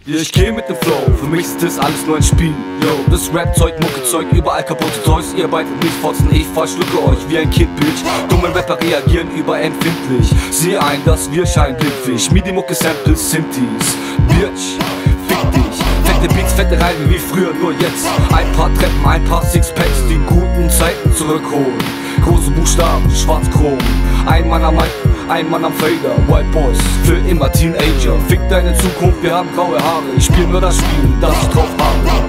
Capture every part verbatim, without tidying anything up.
Ich geh mit dem Flow, für mich ist das alles nur ein Spiel. Yo, das Rap-Zeug, Mucke-Zeug, überall kaputte Toys. Ihr beide nicht fotzen, ich verschlucke euch wie ein Kind, Bitch. Dumme Rapper reagieren überempfindlich. Sehe ein, dass wir scheinblickfisch. Midi-Mucke-Samples sind dies. Bitch, fick dich. Fette Beats, fette Reime wie früher, nur jetzt. Ein paar Treppen, ein paar Sixpacks, die guten Zeiten zurückholen. Große Buchstaben, schwarz-chrom. Ein Mann am Mic, ein Mann am Fader. White Boys, für immer Teenager. Fick deine Zukunft, wir haben graue Haare. Ich spiel nur das Spiel, das ich drauf habe.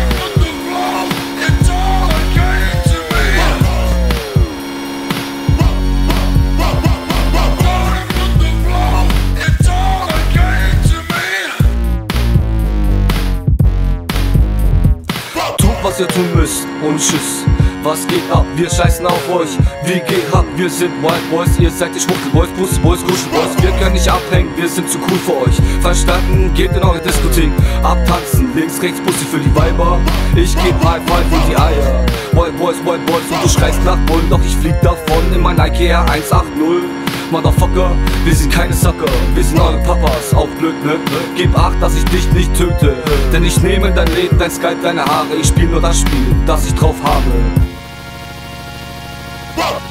Was ihr tun müsst und tschüss. Was geht ab? Wir scheißen auf euch. Wie geht ab? Wir sind White Boys. Ihr seid die Schwuchtelboys, Pussy Boys, Kuschelboys. Wir können nicht abhängen, wir sind zu cool für euch. Verstanden? Geht in eure Diskothek. Abtanzen, links, rechts, Pussy für die Weiber. Ich geb High Five in die Eier. White Boys, White Boys und du schreist nach Bullen. Doch ich flieg davon in mein Ikea eins acht null. Motherfucker, wir sind keine Sucker, wir sind eure Papas, auf blöd, ne? Gib acht, dass ich dich nicht töte, denn ich nehme dein Leben, dein Skype, deine Haare. Ich spiel nur das Spiel, das ich drauf habe.